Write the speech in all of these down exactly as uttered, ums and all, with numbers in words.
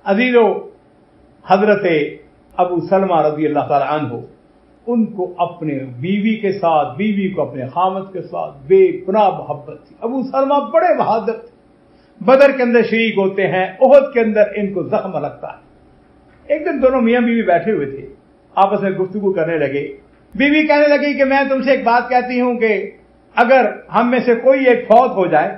अजीजो, हजरत अबू सलमा रजी अल्लाह ताला अन्हु, उनको अपने बीवी के साथ, बीवी को अपने खामद के साथ बेपनाह मोहब्बत थी। अबू सलमा बड़े बहादुर थे, बदर के अंदर शरीक होते हैं, ओहद के अंदर इनको जख्म लगता है। एक दिन दोनों मियां बीवी बैठे हुए थे, आपस में गुफ्तगू करने लगे। बीवी कहने लगी कि मैं तुमसे एक बात कहती हूं कि अगर हम में से कोई एक फौत हो जाए,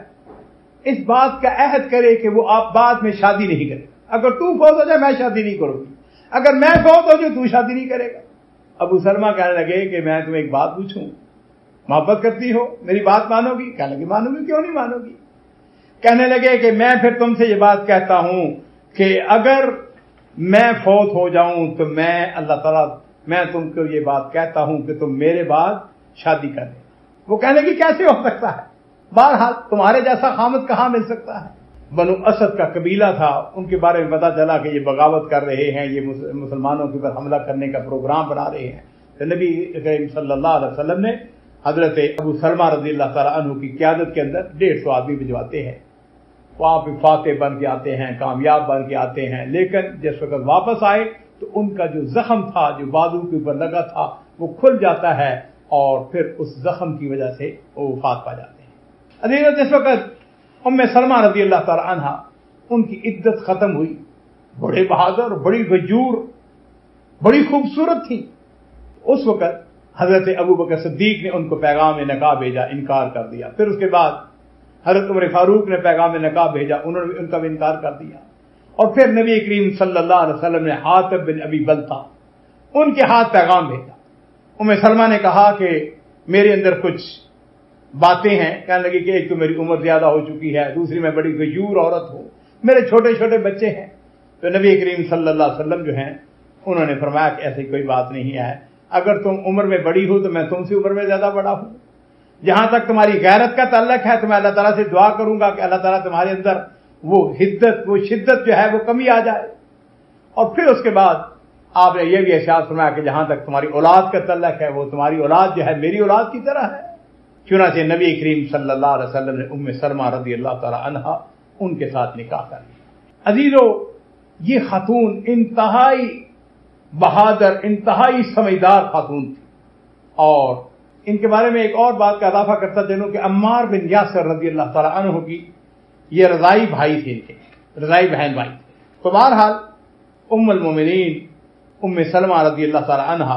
इस बात का अहद करे कि वो आप बाद में शादी नहीं करे। अगर तू फौत हो जाए मैं शादी नहीं करूंगी, अगर मैं फौत हो जाए तू शादी नहीं करेगा। अबू सलमा कहने लगे कि मैं तुम्हें एक बात पूछूं, मोहब्बत करती हो, मेरी बात मानोगी? कहने लगे मानूंगी, क्यों नहीं मानोगी? कहने लगे कि मैं फिर तुमसे ये बात कहता हूं कि अगर मैं फौत हो जाऊं तो मैं अल्लाह ताला, मैं तुमको ये बात कहता हूं कि तुम मेरे बाद शादी कर लेना। वो कहने लगी कैसे हो सकता है, बहरहाल तुम्हारे जैसा खामद कहां मिल सकता है। बनु असद का कबीला था, उनके बारे में पता चला कि ये बगावत कर रहे हैं, ये मुसलमानों के ऊपर हमला करने का प्रोग्राम बना रहे हैं। तो नबी करीम सल्लल्लाहु अलैहि वसल्लम ने हजरत अबू सलमा रज़ियल्लाहु ताला अन्हु की क़यादत के अंदर डेढ़ सौ आदमी भिजवाते हैं। वहां पे फातेह बन के आते हैं, कामयाब बन के आते हैं, लेकिन जिस वक्त वापस आए तो उनका जो जख्म था, जो बाजू के ऊपर लगा था, वो खुल जाता है और फिर उस जख्म की वजह से वो वफात पा जाते हैं। अजीज़, जिस वक्त उम्मे सलमा रज़ी अल्लाह ताला अन्हा, उनकी इद्दत खत्म हुई, बड़े बहादुर, बड़ी गजूर, बड़ी खूबसूरत थी। उस वक्त हजरत अबू बकर सिद्दीक ने उनको पैगाम निकाह भेजा, इनकार कर दिया। फिर उसके बाद हजरत उमर फारूक ने पैगाम निकाह भेजा, उन्होंने उनका भी इनकार कर दिया। और फिर नबी करीम सल्लल्लाहु अलैहि वसल्लम ने हातिब बिन अबी बल्ता, उनके हाथ पैगाम भेजा। उम्मे सलमा ने कहा कि मेरे अंदर कुछ बातें हैं। कहने लगी कि एक तो मेरी उम्र ज्यादा हो चुकी है, दूसरी मैं बड़ी गजूर औरत हूं, मेरे छोटे छोटे बच्चे हैं। तो नबी करीम सल्लल्लाहु अलैहि वसल्लम जो हैं, उन्होंने फरमाया कि ऐसी कोई बात नहीं है, अगर तुम उम्र में बड़ी हो तो मैं तुमसे उम्र में ज्यादा बड़ा हूं। जहां तक तुम्हारी गैरत का ताल्लुक है तो मैं अल्लाह ताला से दुआ करूंगा कि अल्लाह ताला तुम्हारे अंदर वो हिद्दत, वो शिद्दत जो है वो कमी आ जाए। और फिर उसके बाद आपने ये भी इरशाद फरमाया कि जहां तक तुम्हारी औलाद का ताल्लुक है, वो तुम्हारी औलाद जो है मेरी औलाद की तरह है। चुनांचे नबी करीम सल्लल्लाहु अलैहि वसल्लम ने उम्मे सलमा रज़ियल्लाहु ताला अन्हा उनके साथ निकाह कर लिया। अजीजों, ये खातून इंतहाई बहादुर, इंतहाई समझदार खातून थी। और इनके बारे में एक और बात का इजाफा करता चलूं कि अम्मार बिन यासिर रज़ियल्लाहु ताला अन्हु की ये रज़ाई भाई थे, इनके रज़ाई बहन भाई थे। तो बहरहाल उम्मुल मोमिनीन उम्मे सलमा रज़ियल्लाहु ताला अन्हा,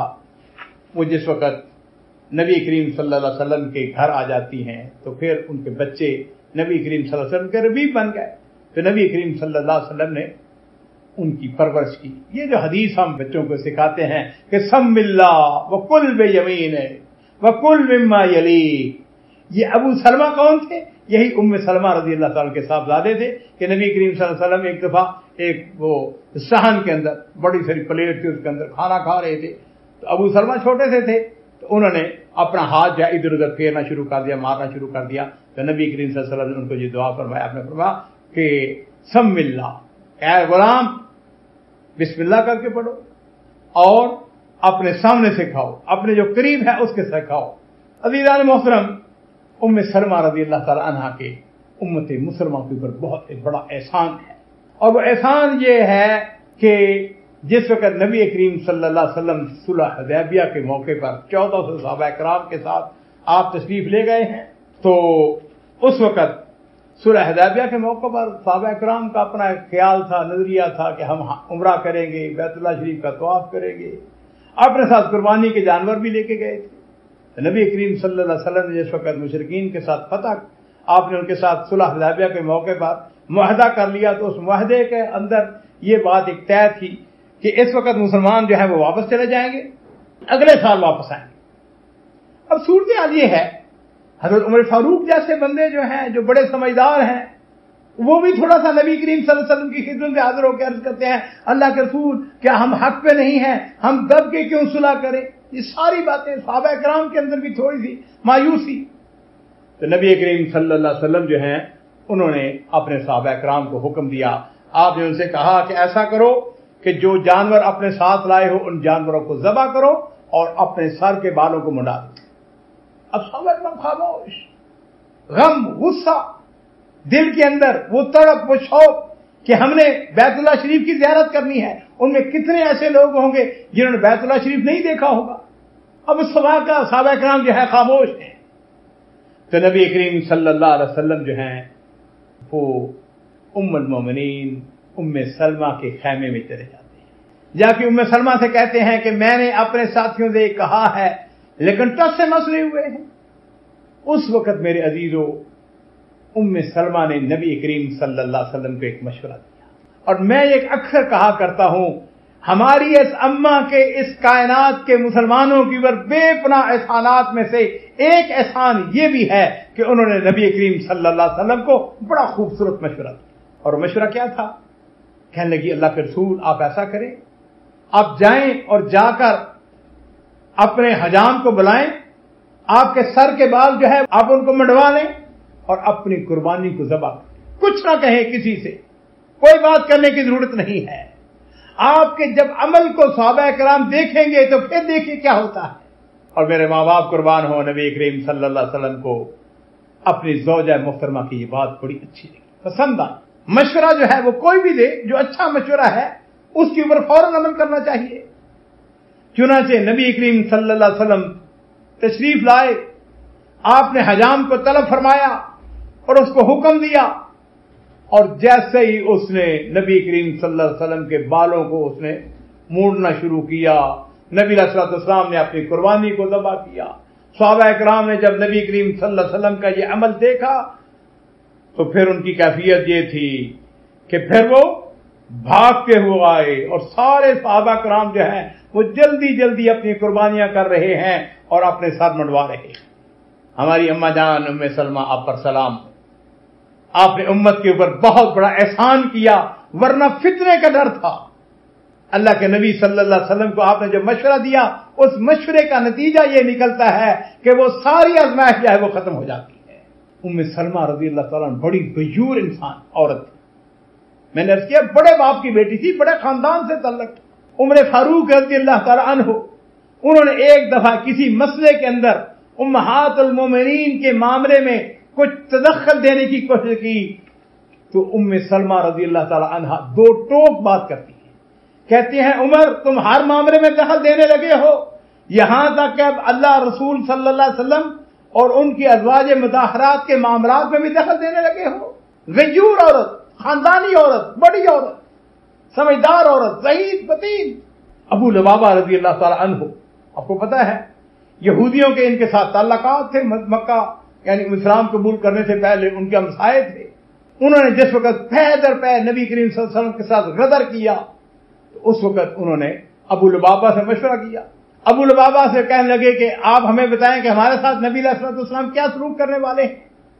वो जिस वक्त नबी करीम सल्लल्लाहु अलैहि वसल्लम के घर आ जाती हैं तो फिर उनके बच्चे नबी करीम सल्लल्लाहु अलैहि वसल्लम के रबीब बन गए। तो नबी करीम सल्लल्लाहु अलैहि वसल्लम ने उनकी परवरिश की। ये जो हदीस हम बच्चों को सिखाते हैं कि सम्मिल्ला व कुल बेयमीन व कुल मिम्मा यली, ये अबू सलमा कौन थे? यही उम्मे सलमा रज़ियल्लाहु ताला के साहबजादे थे कि नबी करीम सल्लल्लाहु अलैहि वसल्लम एक दफा एक वो सहन के अंदर बड़ी सारी प्लेट थी, उसके अंदर खाना खा रहे थे। तो अबू सलमा छोटे से थे, तो उन्होंने अपना हाथ जो इधर उधर फेरना शुरू कर दिया, मारना शुरू कर दिया। तो नबी करीम सल्लल्लाहु अलैहि वसल्लम ने उनको ये दुआ फरमाया, आपने फरमाया कि सम्मिल्ला, ऐ गुलाम बिस्मिल्लाह करके पढ़ो और अपने सामने से खाओ, अपने जो करीब है उसके साथ खाओ। अज़ीज़ान मोहतरम, उम्मे सलमा रज़ियल्लाहु ताला अन्हा के उम्मत मुसलमान के ऊपर बहुत एक बड़ा एहसान है। और वो एहसान ये है कि जिस वक्त नबी करीम सल्लल्लाहु अलैहि वसल्लम सुलह हुदैबिया के मौके पर चौदह सौ सहाबा किराम के साथ आप तशरीफ ले गए हैं, तो उस वक्त सुलह हुदैबिया के मौके पर सहाबा किराम का अपना एक ख्याल था, नजरिया था कि हम उम्रा करेंगे, बैतुल्लाह शरीफ का तवाफ करेंगे, अपने साथ कुर्बानी के जानवर भी लेके गए थे। तो नबी करीम सल्लल्लाहु अलैहि वसल्लम ने जिस वक्त मुशरिकीन के साथ फतह, आपने उनके साथ सुलह हुदैबिया के मौके पर मुआहदा कर लिया, तो उस मुआहदे के अंदर ये बात एक तय थी कि इस वक्त मुसलमान जो है वो वापस चले जाएंगे, अगले साल वापस आएंगे। अब सूरत हाल ये है, हजरत उमर फारूक जैसे बंदे जो हैं, जो बड़े समझदार हैं, वो भी थोड़ा सा नबी करीम सल्लल्लाहु अलैहि वसल्लम की खिदमत में हाजिर होकर अर्ज करते हैं, अल्लाह के रसूल क्या हम हक पे नहीं हैं, हम दब के क्यों सुलह करें। ये सारी बातें सहाबा किराम के अंदर भी थोड़ी सी मायूसी। तो नबी करीम सल्लल्लाहु अलैहि वसल्लम जो हैं, उन्होंने अपने सहाबा किराम को हुक्म दिया, आपने उनसे कहा कि ऐसा करो कि जो जानवर अपने साथ लाए हो उन जानवरों को ज़बह करो और अपने सर के बालों को मुंडा दो। अब सहाबा किराम खामोश, गम, गुस्सा, दिल के अंदर वो तड़प, वो शौक کہ ہم نے بیت اللہ شریف کی زیارت کرنی ہے. ان میں کتنے ایسے لوگ ہوں گے جنہوں نے بیت اللہ شریف نہیں دیکھا ہوگا. اب اس سوال کا صحابہ کرام جو ہے خاموش ہیں. تو نبی کریم صلی اللہ علیہ وسلم جو ہیں وہ ام المومنین ام سلمہ کے خیمے میں چلے جاتے ہیں. جا کے ام سلمہ سے کہتے ہیں کہ میں نے اپنے ساتھیوں سے کہا ہے لیکن ٹس سے مسئلے ہوئے ہیں. اس وقت میرے عزیزو ام سلمہ نے نبی کریم صلی اللہ علیہ وسلم کو ایک مشورہ دیا. اور میں ایک اکثر کہا کرتا ہوں ہماری اس اماں کے اس کائنات کے مسلمانوں کی اوپر بے پناہ احسانات میں سے ایک احسان یہ بھی ہے کہ انہوں نے نبی کریم صلی اللہ علیہ وسلم کو بڑا خوبصورت مشورہ دیا. اور مشورہ کیا تھا؟ کہنے لگی اللہ کے رسول آپ ایسا کریں، آپ جائیں اور جا کر اپنے حجام کو بلائیں، آپ کے سر کے بال جو ہے آپ ان کو منڈوا لیں اور اپنی قربانی کو ذبح کریں. کچھ نہ کہیں کسی سے، کوئی بات کرنے کی ضرورت نہیں ہے. آپ کے جب عمل کو صحابہ کرام دیکھیں گے تو پھر دیکھیں کیا ہوتا ہے. اور میرے ماں باپ قربان ہو، نبی کریم صلی اللہ علیہ وسلم کو اپنی زوجہ محترمہ کی یہ بات بڑی اچھی لگی، پسند آئی. مشورہ جو ہے وہ کوئی بھی دے، جو اچھا مشورہ ہے اس کے اوپر فوراً عمل کرنا چاہیے. چنانچہ نبی کریم صلی اللہ علیہ وسلم تشریف لائے، آپ نے حجام کو طلب فرمایا اور اس کو حکم دیا. اور جیسے ہی اس نے نبی کریم صلی اللہ علیہ وسلم کے بالوں کو اس نے موڑنا شروع کیا، نبی علیہ الصلوۃ والسلام نے اپنی قربانی کو ذبح کیا. صحابہ کرام نے جب نبی کریم صلی اللہ علیہ وسلم کا یہ عمل دیکھا تو پھر ان کی کیفیت یہ تھی کہ پھر وہ بھاگتے ہوئے آئے اور سارے صحابہ کرام جو ہیں وہ جلدی جلدی اپنی قربانیاں کر رہے ہیں اور اپنے سر منڈوا رہے ہیں. ہماری اماں جان ام سلمہ آپ پر سلام. آپ نے امت کے اوپر بہت بڑا احسان کیا، ورنہ فتنے کا ڈر تھا. اللہ کے نبی صلی اللہ علیہ وسلم کو آپ نے جو مشورہ دیا اس مشورے کا نتیجہ یہ نکلتا ہے کہ وہ ساری آزمائش جو ہے وہ ختم ہو جاتی ہے. ام سلمہ رضی اللہ تعالیٰ عنہ بڑی غیور انسان عورت تھی. میں نے عرض کیا بڑے باپ کی بیٹی تھی، بڑے خاندان سے تعلق. عمر فاروق رضی اللہ تعالیٰ عنہ انہوں نے ایک دفعہ کسی مسئلے کے اندر امہات المومنین کے معاملے میں کچھ تدخل دینے کی کوشش کی تو ام سلمہ رضی اللہ تعالی عنہا دو ٹوک بات کرتی ہیں. کہتی ہیں عمر تم ہر معاملے میں دخل دینے لگے ہو، یہاں تک کہ اب اللہ رسول صلی اللہ علیہ وسلم اور ان کی ازواج مطہرات کے معاملات میں بھی دخل دینے لگے ہو. غیور عورت، خاندانی عورت، بڑی عورت، سمجھدار عورت، ذہین فطین. ابو لبابہ رضی اللہ تعالی عنہ آپ کو پتا ہے یہودیوں کے ان کے ساتھ تعلقات تھے. مکہ یعنی اسلام قبول کرنے سے پہلے ان کے ہمسائے تھے. انہوں نے جس وقت پے در پے نبی کریم صلی اللہ علیہ وسلم کے ساتھ غدر کیا تو اس وقت انہوں نے ابو لبابہ سے مشورہ کیا. ابو لبابہ سے کہنے لگے کہ آپ ہمیں بتائیں کہ ہمارے ساتھ نبی علیہ الصلوۃ والسلام کیا سلوک کرنے والے ہیں.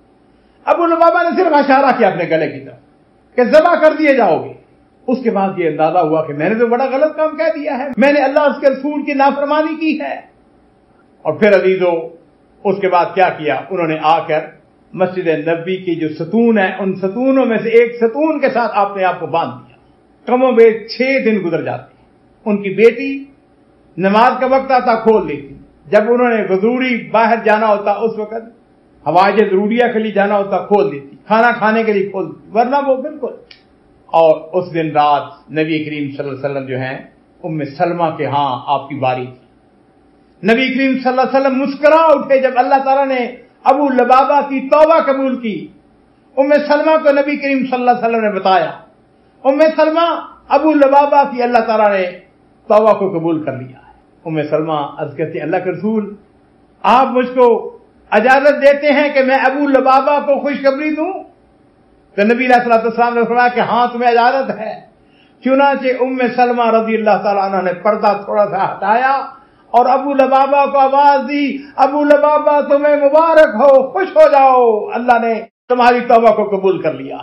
ابو لبابہ نے صرف اشارہ کیا اپنے گلے کی طرف کہ ذبح کر دیے جاؤ گے. اس کے بعد یہ اندازہ ہوا کہ میں نے تو بڑا غلط کام کہہ دیا ہے، میں نے اللہ اس کے رسول کی نافرمانی کی ہے. اور پھر عزیزو اس کے بعد کیا کیا، انہوں نے آ کر مسجد نبی کی جو ستون ہے ان ستونوں میں سے ایک ستون کے ساتھ آپ نے آپ کو باندھ دیا. کم و بیش چھ دن گزر جاتے ہیں. ان کی بیٹی نماز کا وقت آتا کھول لیتی، جب انہوں نے ضروری باہر جانا ہوتا اس وقت حوائج ضروریہ کے لیے جانا ہوتا کھول دیتی، کھانا کھانے کے لیے کھول دیتی، ورنہ وہ بالکل. اور اس دن رات نبی کریم صلی اللہ علیہ وسلم جو ہیں ام سلمہ کے ہاں آپ کی باری تھی. نبی کریم صلی اللہ علیہ وسلم مسکرا اٹھے جب اللہ تعالیٰ نے ابو لبابہ کی توبہ قبول کی. ام سلمہ کو نبی کریم صلی اللہ علیہ وسلم نے بتایا. ام سلمہ ابو لبابہ کی اللہ تعالیٰ نے توبہ کو قبول کر لیا ہے. ام سلمہ عرض کرتی اللہ کے رسول آپ مجھ کو اجازت دیتے ہیں کہ میں ابو لبابہ کو خوشخبری دوں؟ تو نبی علیہ الصلوۃ والسلام نے فرمایا کہ ہاں تمہیں اجازت ہے. چنانچہ ام سلمہ رضی اللہ تعالیٰ عنہ نے پردہ تھوڑا سا ہٹایا اور ابو لبابہ کو آواز دی ابو لبابہ تمہیں مبارک ہو، خوش ہو جاؤ، اللہ نے تمہاری توبہ کو قبول کر لیا.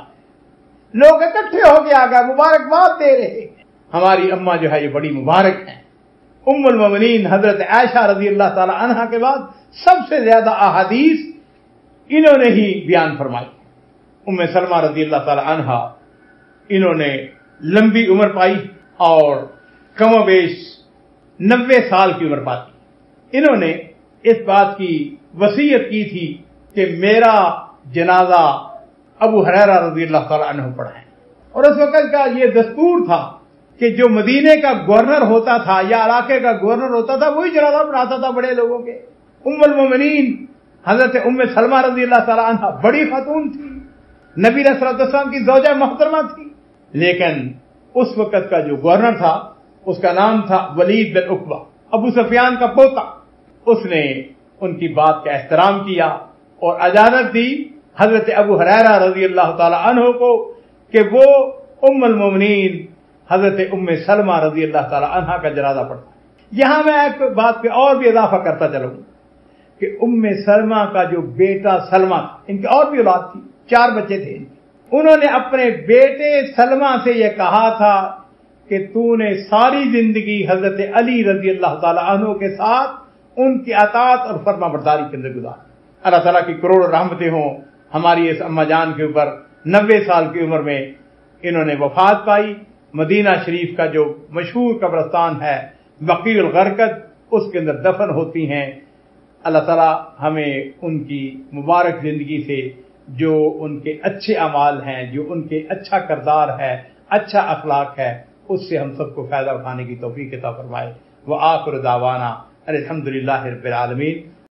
لوگ اکٹھے ہو کے آ گئے مبارکباد دے رہے ہیں. ہماری اماں جو ہے یہ بڑی مبارک ہیں. ام المومنین حضرت عائشہ رضی اللہ تعالی عنہا کے بعد سب سے زیادہ احادیث انہوں نے ہی بیان فرمائی. ام سلمہ رضی اللہ تعالی عنہا انہوں نے لمبی عمر پائی اور کم و بیش نوے سال کی عمر پاتی. انہوں نے اس بات کی وصیت کی تھی کہ میرا جنازہ ابو ہریرہ رضی اللہ تعالی عنہ پڑھائیں. اور اس وقت کا یہ دستور تھا کہ جو مدینے کا گورنر ہوتا تھا یا علاقے کا گورنر ہوتا تھا وہی جنازہ پڑھاتا تھا بڑے لوگوں کے. ام المومنین حضرت ام سلمہ رضی اللہ تعالی عنہ بڑی خاتون تھی، نبی علیہ الصلوۃ والسلام کی زوجہ محترمہ تھی، لیکن اس وقت کا جو گورنر تھا اس کا نام تھا ولید بن عقبہ، ابو سفیان کا پوتا. اس نے ان کی بات کا احترام کیا اور اجازت دی حضرت ابو ہریرہ رضی اللہ تعالی عنہ کو کہ وہ ام المومنین حضرت ام سلمہ رضی اللہ تعالی عنہ کا جنازہ پڑھا. یہاں میں ایک بات پہ اور بھی اضافہ کرتا چلوں کہ ام سلمہ کا جو بیٹا سلمہ تھا، ان کی اور بھی اولاد تھی، چار بچے تھے ان کے. انہوں نے اپنے بیٹے سلمہ سے یہ کہا تھا کہ تو نے ساری زندگی حضرت علی رضی اللہ تعالی عنہ کے ساتھ ان کی اطاعت اور فرما برداری کے اندر گزار. اللہ تعالیٰ کی کروڑ رحمتیں ہوں ہماری اس اما جان کے اوپر. نوے سال کی عمر میں انہوں نے وفات پائی. مدینہ شریف کا جو مشہور قبرستان ہے بقیع الغرقد، اس کے اندر دفن ہوتی ہیں. اللہ تعالیٰ ہمیں ان کی مبارک زندگی سے جو ان کے اچھے اعمال ہیں، جو ان کے اچھا کردار ہے، اچھا اخلاق ہے، اس سے ہم سب کو فائدہ اٹھانے کی توفیق عطا فرمائے. وآخر دعوانا الحمدللہ رب العالمین.